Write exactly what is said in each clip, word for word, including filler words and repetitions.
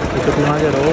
छुट्टियां च रहो।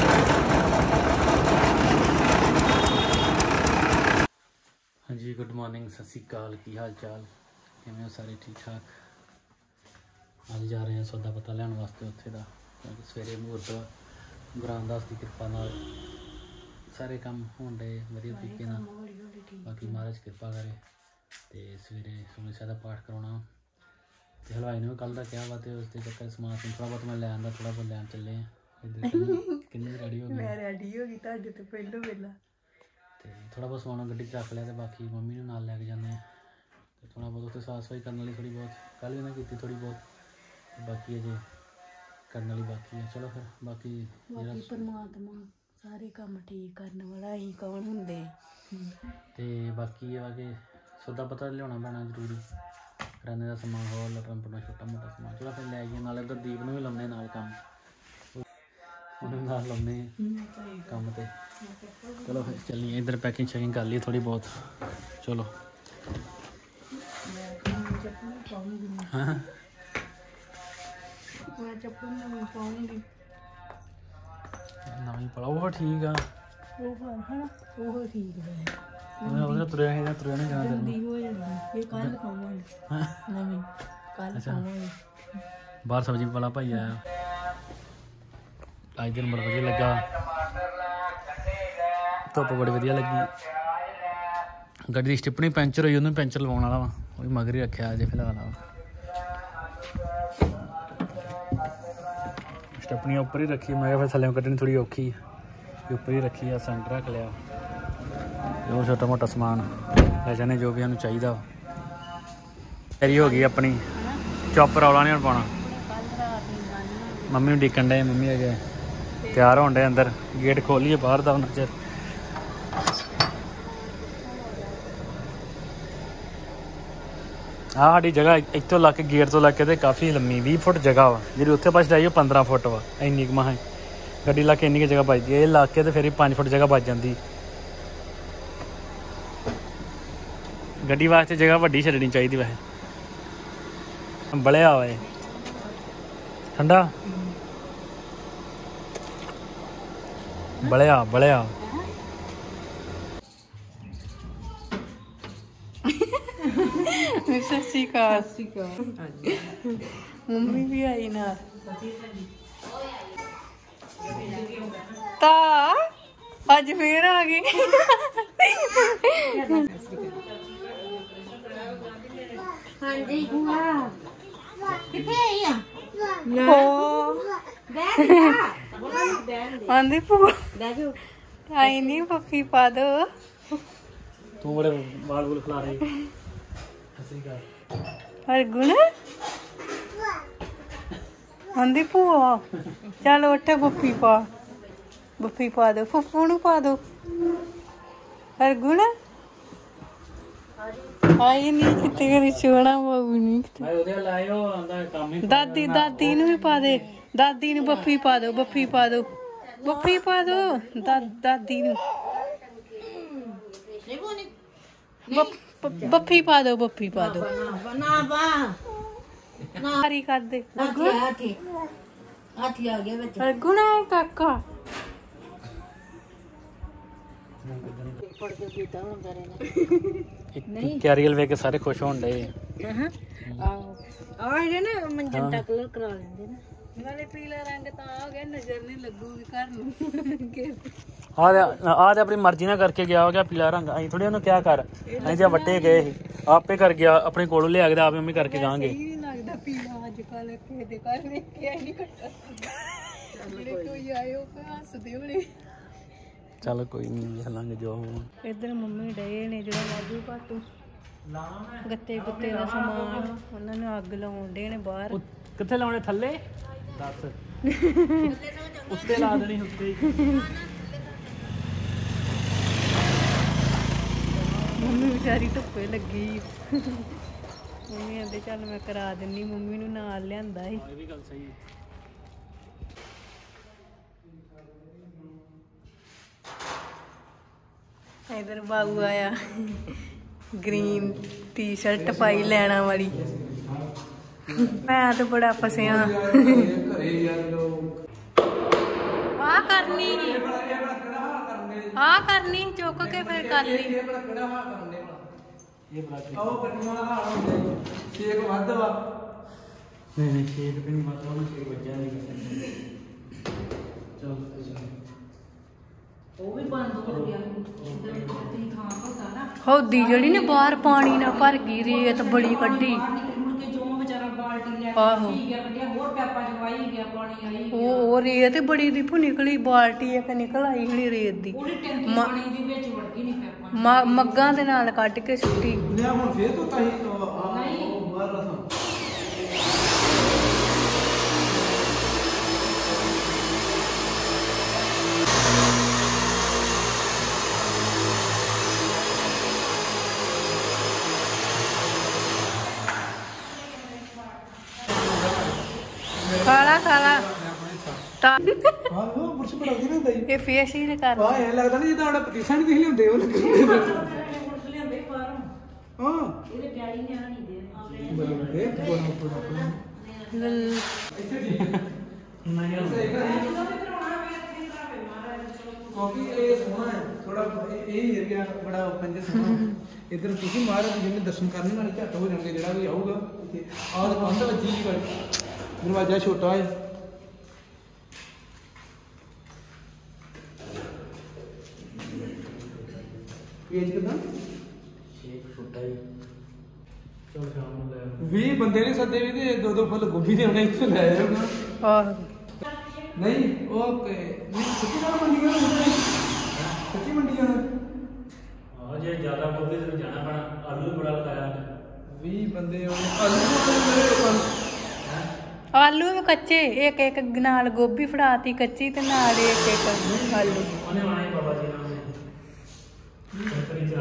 हाँ जी, गुड मॉर्निंग, सत श्री अकाल, की हाल चाल, किवें हो सारे ठीक ठाक। अज जा रहे हैं सौदा पता लैन वास्ते उत्थे दा, क्योंकि सवेरे मुहूर्त गुरु रामदास की कृपा नाल सारे काम होण डे वधिया तरीके नाल। बाकी महाराज कृपा करे तो सवेरे सुखमनी साहिब दा पाठ करवाना। तो हलवाई ने भी कल का कहा वा, तो उसके चक्कर समान थोड़ा बहुत मैं लैन का थोड़ा बहुत लैन चले हैं। किन्नी रेडी हो गई? मैं रेडी हो गई तुहाडे तो पहलों वेला। तो थोड़ा बहुत समान गड्डी च रख लिया, तो बाकी मम्मी नूं नाल लैके जाने। तो थोड़ा बहुत उत्थे साफ सफाई करने वाली थोड़ी बहुत कल भी ना की थोड़ी बहुत, बाकी अजे करने वाली बाकी है। चलो फिर बाकी बाकी परमात्मा सारे काम ठीक करने वाला ही कौन होंदे। ते बाकी ये वा कि सौदा पता लियाना पैना जरूरी, किराने का समान हो लटन पटना छोटा मोटा समान। चलो फिर लै आइए, नाले उधर दीप नूं भी लाउने नाल काम, उन्हें नाल लाउने काम ते। चलो फिर चलिए, इधर पैकिंग शैकिंग कर ली थोड़ी बहुत। चलो हाँ नवी पड़ा वो ठीक है, तुरया है तुरया नहीं जाना बाहर। सब्जी वाला भाई आया अज दिन बड़ा वधिया लगा, धुप्प बड़ी वधिया लगी। गड्डी की स्टिपनी पैंचर हुई, उन्होंने पैंचर लवाने वाला वा, वो भी मगर ही रखा अजे फिलहाल। स्टपनी उपर ही रखी, मैं फिर थल्ले कड्ढनी थोड़ी औखी, उपर ही रखी है। सेंटर रख लिया, और छोटा मोटा समान ले जाने जो भी हमें चाहिए। तैयारी हो गई अपनी, चुप रौला नहीं पाना। मम्मी डिकन डे, मम्मी अगे तैयार होने डे, अंदर गेट खोलिए बाहर का उन्ना चिर। हाँ साड़ी जगह इतों ला के गेट तो लग के काफ़ी लम्मी बीस फुट जगह वा, जी उत्थे पास लाई पंद्रह फुट वा। इन्नी क महा गड्डी ला के इन्नी जगह बचती है, ये ला के तो फिर पाँच फुट जगह बच जाती। गड्डी वास्ते जगह वड्डी छड्डनी चाहिए वैसे। बलिया हुआ है ठंडा, बलिया बलिया। सत श्री अकाल, मम्मी भी आई ना। ता अज फिर आ गई। हाँ जी आंदी भूआ आई नहीं, पप्पी पा दो। तू बड़े बाल बुल खिला रही गुण आंदी भूआ। चल उठ बप्पी पा, बप्पी पा दो, फुफू नू पा दो। हरगुण आई नहीं कितने करी चोना बाबू नहीं। दादी दादी नू भी पा दे, दादी नू बप्पी पा दो, बप्पी पा दो, बप्पी पा दो दा, दादी नू बप्पी पा दो, बप्पी पा दो। नारी कर दे गुना काका। कैरियल वे के सारे खुश होने डे। मजेंटा कलर करा लेंदे ना, नाले पीला रंग ता आ गया, नजर नहीं लगूगी घर नूं। आ आ अपनी मर्जी ना करके गया हो गया पीला रंग, अं थोड़ी उन्होंने क्या कर अं जो वट्टे गए आपे कर गया, अपने कोलों लिया के आप मम्मी करके जाएंगे। चलो कोई नहीं देख लांगे जो। इधर मम्मी डे ने जो लाजू भाटू गत्ते गुत्ते का समान उन्होंने अग लाउन डे ने बाहर। कित्थे लाउणे थल्ले दस उत्ते ला देनी उत्ते। मम्मी बेचारी धुप्पे लगी। मम्मी आंदे चल मैं करा दिन्नी, मम्मी नूं नाल लिआंदा ही। ये भी गल सही है। इधर बाबू आया ग्रीन टी शर्ट पाई लैना वाली। मैं तो बड़ा फसिया। करनी ही हाँ करनी चुक के फिर कर ली नहीं नहीं छेक पे नहीं माता ਉਹਨੂੰ ਛੇਕ ਵੱਜਿਆ ਨਹੀਂ ਚਲ ਉਹ ਵੀ ਬੰਦ ਹੋ ਗਿਆ ਇਧਰ ਤੇ ਥਾਂ ਹੋਤਾ ਨਾ ਹੌਦੀ ਜਿਹੜੀ ਨੇ ਬਾਹਰ ਪਾਣੀ ਨਾਲ ਭਰ ਗਈ ਰੇਤ ਬੜੀ ਕੱਢੀ ਮੁੜ ਕੇ ਜੋ ਵਿਚਾਰਾ ਬਾਲਟੀ ਲੈ ਕੇ ਆਹੋ। ਪੀ ਗਿਆ ਕੱਢਿਆ ਹੋਰ ਪੈਪਾਂ ਚ ਵਾਈ ਗਿਆ ਪਾਣੀ ਆਈ ਗਿਆ ਉਹ ਉਹ ਰੇਤ ਬੜੀ ਦੀ ਭੁ ਨਿਕਲੀ ਬਾਲਟੀ ਇੱਕ ਨਿਕਲ ਆਈ ਹਲੀ ਰੇਤ ਦੀ ਉਹਦੀ ਟੈਂਕੀ ਮ- ਪਾਣੀ ਦੀ ਵਿੱਚ ਵੜ ਗਈ ਨਹੀਂ ਪੈਪਾਂ ਮ- ਮੱਗਾਂ ਦੇ ਨਾਲ ਕੱਢ ਕੇ ਸੁੱਟੀ ਲਿਆ ਹੁਣ ਫੇਰ ਤੋਂ ਤਾਂ ਹੀ ਨਹੀਂ। ਬਾਹਰ ਰਸਾਂ ਖਾਲਾ ਖਾਲਾ ਤਾਂ ਹਾਂ ਉਹ ਬੁਰਸ਼ ਪੜਾਉਂਦੀ ਨਾ ਹੁੰਦਾ ਜੀ ਇਹ ਫੇਸ ਹੀ ਨਹੀਂ ਕਰਦਾ ਆਹ ਇਹ ਲੱਗਦਾ ਨਹੀਂ ਜਿੱਦਾਂ ਸਾਡਾ ਪਤੀਸਾ ਨਹੀਂ ਦਿਖ ਲਿਆਉਂਦੇ ਉਹ ਲੱਗੇ ਲਿਆਂਦੇ ਬਾਹਰੋਂ ਹਾਂ ਇਹਦੇ ਡੈਡੀ ਨੇ ਆ ਨਹੀਂ ਦੇ ਬਰਾਬਰ ਇਹ ਬੋਲੋ ਬੋਲੋ ਲ- ਇੱਥੇ ਜੀ ਨਹੀਂ ਸਹੀ ਕਰੀ ਕਿਉਂਕਿ ਇਹ ਸੋਹਣਾ ਹੈ ਥੋੜਾ ਇਹ ਏਰੀਆ ਬੜਾ ਓਪਨ ਜਿਹਾ ਸੋਹਣਾ ਇਧਰ ਤੁਸੀਂ ਮਹਾਰਾਜ ਜਿਹਨੇ ਦਰਸ਼ਨ ਕਰਨੇ ਨਾਲ ਝੱਟ ਹੋ ਜਾਣਗੇ ਜਿਹੜਾ ਵੀ ਆਊਗਾ ਇੱਥੇ ਆਹ ਕੰਧ ਵੱਜੀ ਜੀ ਵਾਲੀ ਦਰਵਾਜ਼ਾ ਛੋਟਾ ਹੈ ਪੇਜ ਕਿਦਾਂ ਸ਼ੇਕ ਛੋਟਾ ਹੀ ਚਲ ਸ਼ਾਮ ਨੂੰ ਲੈ ਵੀਹ ਬੰਦੇ ਨੇ ਸੱਦੇ ਵੀ ਤੇ ਦੋ ਦੋ ਫੁੱਲ ਗੋਭੀ ਦੇ ਆਉਣੇ ਇੱਥੇ ਲੈ ਆਏ ਉਹਨਾਂ ਆਹੋ ਨਹੀਂ ਓਕੇ ਨਹੀਂ ਸੱਚੀ ਨਾਲ ਮੰਡੀ ਜਾਣਾ ਸੱਚੀ ਮੰਡੀ ਜਾਣਾ ਆ ਜੇ ਜ਼ਿਆਦਾ ਗੋਭੀ ਤੇ ਜਾਣਾ ਪੈਣਾ ਆਲੂ ਬੜਾ ਖਾਇਆ ਵੀਹ ਬੰਦੇ ਆਉਣੇ ਆਲੂ ਮੇਰੇ ਕੋਲ ਆਲੂ ਵੀ ਕੱਚੇ ਇੱਕ ਇੱਕ ਨਾਲ ਗੋਭੀ ਫੜਾਤੀ ਕੱਚੀ ਤੇ ਨਾਲ ਇੱਕ ਇੱਕ ਆਲੂ ਉਹਨੇ ਆਣਾ ਹੀ ਬਾਬਾ ਜੀ ਨਾਲ ਨੇ ਚੱਕਰੀ ਚਲਾ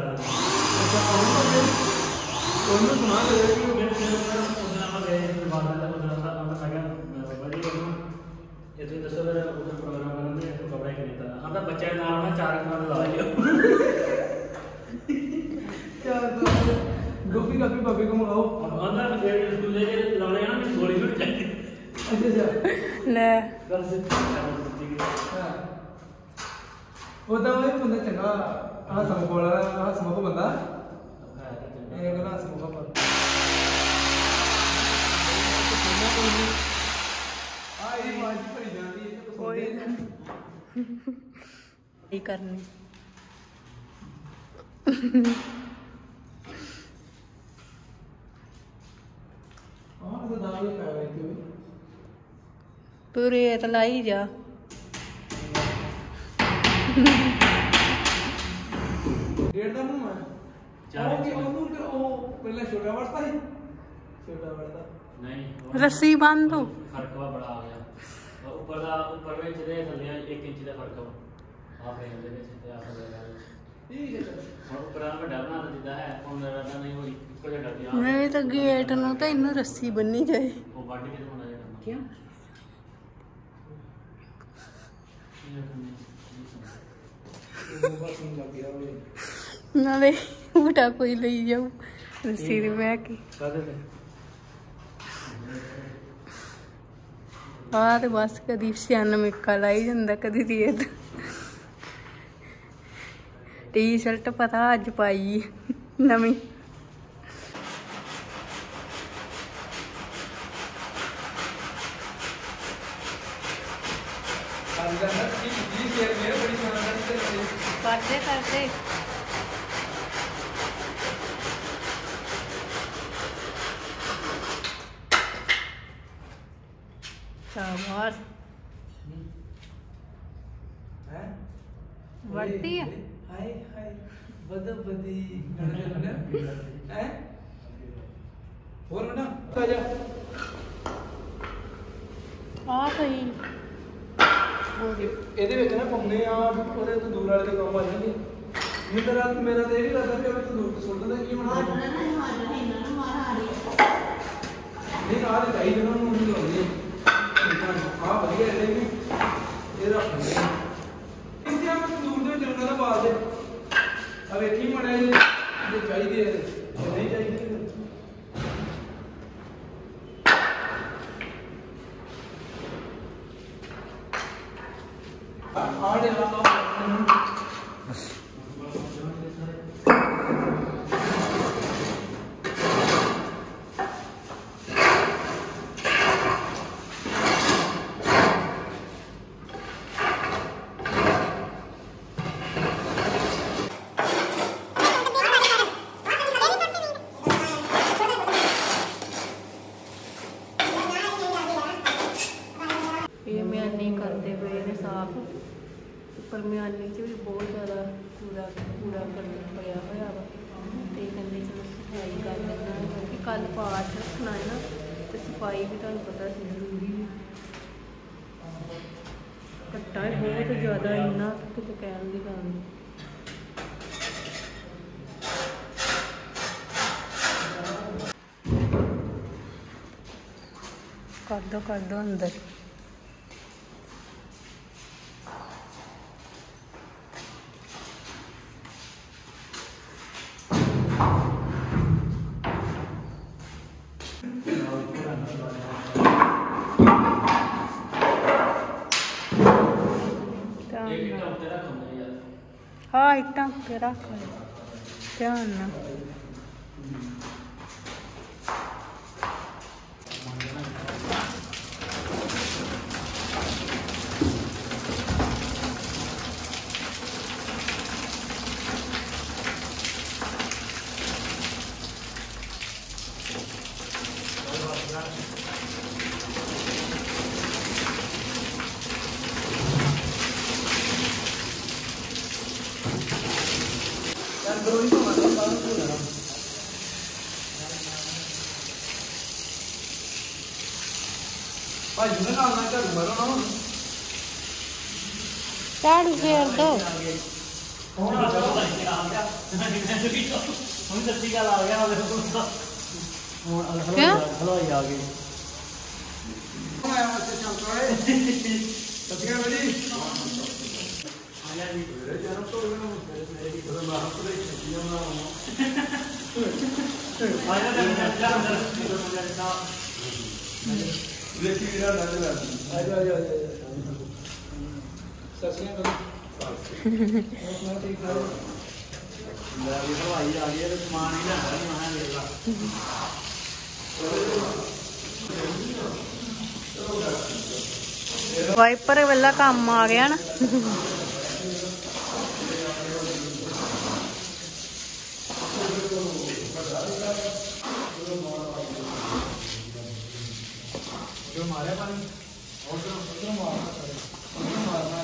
ਉਹਨੂੰ ਸੁਣਾ ਦੇ ਕਿ ਉਹਦੇ ਨਾਲ ਗਏ ਦਰਬਾਰ ਦਾ ਉਹਦਾ ਸਾਹਿਬ ਮੈਂ ਕਿਹਾ ਬਾਬਾ ਜੀ ਨੂੰ ਇਹ ਤੁਸੀਂ ਦੱਸੋ ਫਿਰ ਉਹਦਾ ਪ੍ਰੋਗਰਾਮ ਕਰਾਂਗੇ ਇੱਕ ਕਪੜਾ ਹੀ ਕੀਤਾ ਆਂਦਾ ਬੱਚੇ ਨਾਲ ਆਉਣਾ ਚਾਰ ਕਮਰੇ ਲਾ ਲਿਓ ਚਾਰ ਦੋ ਗੋਭੀ ਕਾਪੀ ਬਾਬੇ ਕੋ ਮੰਗਾਓ ਆਂਦਾ ਫਿਰ ਸਕੂਲੇ ਦੇ ਲਾਉਣੇ ਆ ਨਾ ਮੈਨੂੰ ਗੋਲੀ ਮਿਲ ਜਾਏਗੀ ਅੱਛਾ ਅੱਛਾ ਲੈ ਗੱਲ ਸਿੱਧੀ ਹਾਂ ਉਹਦਾ ਉਹ ਬੰਦਾ ਚੰਗਾ ਆਹ ਸਮੂਹ ਵਾਲਾ ਆਹ ਸਮੂਹ ਬੰਦਾ ਇਹ ਅਗਲਾ ਸਮੂਹ ਪਰ ਆ ਇਹ ਮਾਜ ਭਰੀ ਜਾਂਦੀ ਹੈ ਤੇ ਕੋਈ ਕੀ ਕਰਨੀ ਆਹ ਤਾਂ ਦਾਲ ਹੀ ਪੈ ਗਈ ਤੇ ਤੂੰ ਰੇਤ ਲਾਈ ਜਾ ਡੇਢ ਦਾ ਮੂੰਹ ਹੈ ਚਾਰ ਉਹ ਕਿ ਉਹਨੂੰ ਤੇ ਉਹ ਪਹਿਲਾਂ ਛੋਟਾ ਵੜਤਾ ਸੀ ਛੋਟਾ ਵੜਤਾ ਨਹੀਂ ਰੱਸੀ ਬੰਨ ਦੋ ਫਰਕ ਵਾ ਬੜਾ ਆ ਗਿਆ ਉੱਪਰ ਦਾ ਉੱਪਰ ਵਿੱਚ ਦੇ ਥੱਲੇ ਇੱਕ ਇੰਚ ਦਾ ਫਰਕ ਵਾ ਆ ਫਰੇਮ ਦੇ ਵਿੱਚ ਤੇ ਆ ਫਰੇਮ ਦੇ ਵਿੱਚ ਠੀਕ ਹੈ ਚਲੋ ਹੁਣ ਉੱਪਰ ਆ ਵੱਡਾ ਬਣਾ ਦਿੱਤਾ ਹੈ ਹੁਣ ਦਾ ਨਹੀਂ ਹੋਈ ਇੱਕੋ ਜਿਹਾ ਡਰ ਗਿਆ ਨਹੀਂ ਤਾਂ ਗੇਟ ਨੂੰ ਤਾਂ ਇਹਨੂੰ ਰੱਸੀ ਬੰਨੀ ਜਾਏ ਉਹ ਵੱਢ ਕੇ ਤੇ ਬਣਾ ਜਾਣਾ ਕਿਉਂ ਉਹ ਬਸ ਨਹੀਂ ਲੱਗ ਗਿਆ ਉਹ ਨਾਲੇ ਬੂਟਾ ਕੋਈ ਲਈ ਜਾਊ ਰੱਸੀ ਦੇ ਬਹਿ ਕੇ ਕਾਹਦੇ ਤੇ ਆ ਤੇ ਬਸ ਕਦੀ ਸਿਆਨ ਮਿੱਕਾ ਲਾਈ ਜਾਂਦਾ ਕਦੀ ਰੇਤ ਟੀ-ਸ਼ਰਟ ਪਤਾ ਅੱਜ ਪਾਈ ਨਵੀਂ ਅੱਜ ਦਾ ਕੀ ਕੀ ਸ਼ੇਰ ਮੇਰੇ ਬੜੀ ਸ਼ਾਨਦਾਰ ਤੇ ਕਰਦੇ ਕਰਦੇ ਸ਼ਾਬਾਸ਼ ਹੈ ਵਰਤੀ ਆ ਹਾਏ ਹਾਏ ਬਦ ਬਦੀ ਹੈ ਹੋਰ ਨਾ ਆ ਜਾ ਆ ਸਹੀ ਇਹਦੇ ਵਿੱਚ ਨਾ ਪਾਉਂਦੇ ਆ ਉਹਦੇ ਤੋਂ ਦੂਰ ਵਾਲੇ ਦੇ ਕੰਮ ਆ ਜਾਂਦੇ ਮੇਰਾ ਰਾਤ ਮੇਰਾ ਤੇ ਇਹ ਵੀ ਲੱਗਦਾ ਕਿ ਉਹ ਤੋਂ ਦੂਰ ਤੋਂ ਸੁੱਟ ਦਿੰਦਾ ਕੀ ਹੋਣਾ ਨਹੀਂ ਆ ਤੇ ਚਾਹੀਦੇ ਉਹਨਾਂ ਨੂੰ ਨਹੀਂ ਲਾਉਂਦੇ ਆ ਵਧੀਆ ਇਹਦੇ ਵੀ ਇਹ ਰੱਖਦੇ ਇਸ ਤਰ੍ਹਾਂ ਤੋਂ ਦੂਰ ਤੋਂ ਜੰਗਲ ਦਾ ਬਾਲ ਦੇ ਆ ਵੇਖੀ ਮੜਿਆ ਜੇ ਜੇ ਚਾਹੀਦੇ ਆ ਤੇ ਨਹੀਂ ਚਾਹੀਦੇ ਇਹ ਮਿਆਨੀ ਕਰਦੇ ਪਏ ਨੇ ਸਾਫ ਉੱਪਰ ਮਿਆਨੀ 'ਚ ਵੀ ਬਹੁਤ ਜ਼ਿਆਦਾ ਕੂੜਾ ਕੂੜਾ ਪਿਆ ਹੋਇਆ ਵਾ ਤੇ ਕਹਿੰਦੇ ਚਲੋ ਸਫਾਈ ਕਰ ਲੈਣਾ ਕਿਉਂਕਿ ਕੱਲ ਪਾਠ ਰੱਖਣਾ ਹੈ ਨਾ ਤੇ ਸਫਾਈ ਵੀ ਤੁਹਾਨੂੰ ਪਤਾ ਸੀ ਜ਼ਰੂਰੀ ਹੈ। ਘੱਟਾ ਹੈ ਬਹੁਤ ਜ਼ਿਆਦਾ ਇੰਨਾ ਕਿਤੇ ਕਹਿਣ ਦੀ ਗੱਲ ਨਹੀਂ। ਕਰ ਦੋ ਕਰ ਦੋ ਅੰਦਰ ਹਾਂ ਇੱਟਾਂ ਉੱਤੇ ਰੱਖ ਲੈ ਧਿਆਨ ਨਾਲ। ਝਾੜੂ ਫੇਰ ਦੋ ਹੁਣ ਸੱਚੀ ਗੱਲ ਆ ਗਿਆ ਹੁਣ ਹਲਵਾਈ ਆ ਗਏ ਹਲਵਾਈ ਆ ਗਈ ਸਮਾਨ ਹੀ ਲੈਣਾ ਨਹੀਂ ਆਣਾ ਵੇਖ ਲਾ ਵਾਈਪਰ ਵਾਲਾ ਕੰਮ ਆ ਗਿਆ ਨਾ। जो मारे पानी और जो जो मारना जो मारना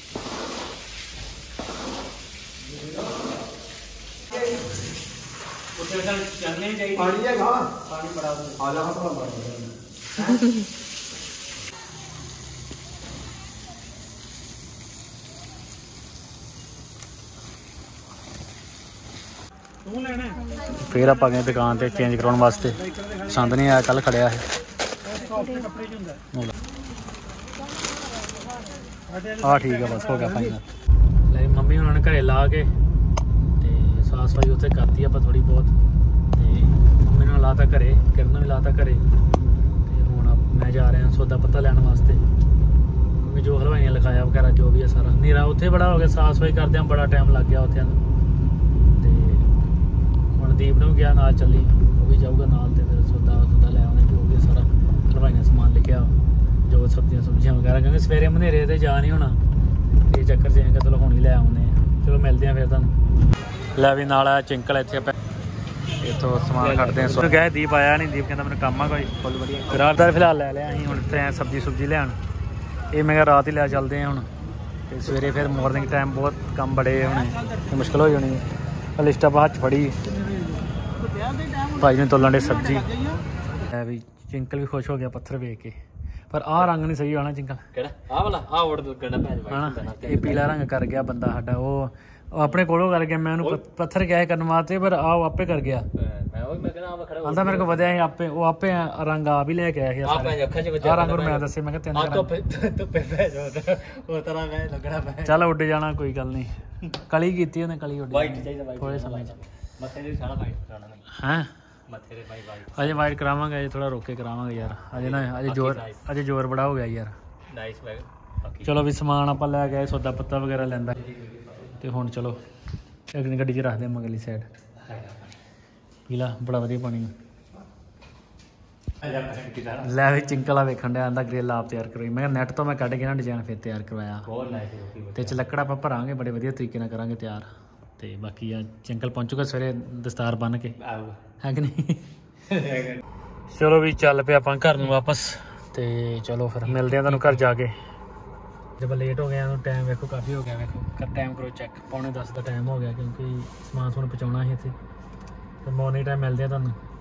उसे चल चलने चाहिए पानी है कहां पानी पड़ा आ जा थोड़ा पानी तू लेना फिर आप गए दुकान पे चेंज कराने वास्ते पसंद नहीं आया कल खड़िया है हाँ ठीक है बस हो गया फाइनल। ले मम्मी उन्होंने घरे ला के ते साफ सफाई उत्थे करती आप थोड़ी बहुत ते मम्मी ने लाता घरे किरण भी लाता घरे ते हुण मैं जा रहा सौदा पत्ता लैन वास्ते क्योंकि जो हलवाइयां लिखाया वगैरह जो भी है सारा नीरा उत्थे बड़ा हो गया साफ सफाई करदे बड़ा टाइम लग गया उत्थे ते हुण दीप ने गया नाल चली वो भी जाऊगा नाल ते फिर सौदा सौदा लै आउने जो भी सारा हलवाइयां समान लिखिया जो सब्जियां सब्जियां वगैरह क्योंकि सवेरे मनेरे ते जा नहीं होना ये चक्कर च आएंगे चलो हुण ही लै आउने चलो मिलते हैं फिर तुहानूं लै भी नाल आया चिंकल इत्थे इत्थों समान खड़दे हैं गए दीप आया नहीं दीप कहंदा मैनूं काम आ कोई फुल वधिया रात दा फिलहाल लै लिया असीं हुण इत्थे सब्जी सुब्जी लैण ये मैं रात ही लै चलदे हैं हुण ते सवेरे फिर मॉर्निंग टाइम बहुत कम बड़े होने मुश्किल हो जानी लिस्टा पर हत्थ फड़ी भाई ने तोलन डे सब्जी है भी चिंकल भी खुश हो गया पत्थर वेख के पर आ रंग नहीं सही होना चिंकल आ वाला आ ओड़ गड़ा है ये पीला रंग कर गया बंदा साडा वो अपने कोलों कर गया मैं उन्होंने पत्थर क्या है करने वास्ते पर आ आपे कर गया आंदा मेरे को वधिया ही आपे वो आपे रंग आ भी लेके आया आ रंग और मैं दसे मैं तीन चल उड़ जाना कोई गल नहीं कली कीती उन्हें कली उड़ थोड़े समय हैं अजे वाइट करावांगे अजे थोड़ा रोके करावांगे यार अजे ना अजे जोर अजे जोर बड़ा हो गया यार ਬਾਕੀ ਚਲੋ ਵੀ ਸਮਾਨ ਆਪਾਂ ਲੈ ਗਏ, ਸੌਦਾ ਪੱਤਾ ਵਗੈਰਾ ਲੈਂਦਾ ਤੇ ਹੁਣ ਚਲੋ ਅਗਲੀ ਗੱਡੀ 'ਚ ਰੱਖਦੇ ਹਾਂ ਮਗਲੀ ਸਾਈਡ। ਪੀਲਾ ਬੜਾ ਵਧੀਆ ਪਾਣੀ ਲੈ ਵੀ ਚਿੰਕਲਾ ਵੇਖਣ ਡਿਆ ਆਂਦਾ ਗ੍ਰਿਲ ਆਪ ਤਿਆਰ ਕਰਵਾਈ। ਮੈਂ ਕਿਹਾ ਨੈਟ ਤੋਂ ਮੈਂ ਕੱਢ ਕੇ ਨਾ ਡਿਜ਼ਾਈਨ ਫਿਰ ਤਿਆਰ ਕਰਵਾਇਆ ਬਹੁਤ ਨਾਈਸ ਤੇ ਚ ਲੱਕੜ ਆਪਾਂ ਭਰਾਂਗੇ ਬੜੇ ਵਧੀਆ ਤਰੀਕੇ ਨਾਲ ਕਰਾਂਗੇ ਤਿਆਰ। ਤੇ ਬਾਕੀ ਆ ਚਿੰਕਲ ਪਹੁੰਚੂਗਾ ਸਵੇਰੇ ਦਸਤਾਰ ਬੰਨ੍ਹ ਕੇ, ਹੈ ਕਿ ਨਹੀਂ। ਚਲੋ ਵੀ ਚੱਲ ਪਿਆ ਆਪਾਂ ਘਰ ਨੂੰ ਵਾਪਸ ਤੇ ਚਲੋ ਫਿਰ ਮਿਲਦੇ ਆ ਤੁਹਾਨੂੰ ਘਰ ਜਾ ਕੇ। ਜਦ ਲੇਟ ਹੋ ਗਿਆ ਟਾਈਮ ਵੇਖੋ ਕਾਫੀ ਹੋ ਗਿਆ, ਵੇਖੋ ਕਰ ਟਾਈਮ ਕਰੋ ਚੈੱਕ, ਪੌਣੇ ਦਸ ਦਾ ਟਾਈਮ ਹੋ ਗਿਆ ਕਿਉਂਕਿ ਸਮਾਨ ਸਮੂਨ ਪਹੁੰਚਾਉਣਾ ਸੀ ਇੱਥੇ। ਫਿਰ ਮੋਰਨਿੰਗ ਟਾਈਮ ਮਿਲਦੇ ਆ ਤੁਹਾਨੂੰ।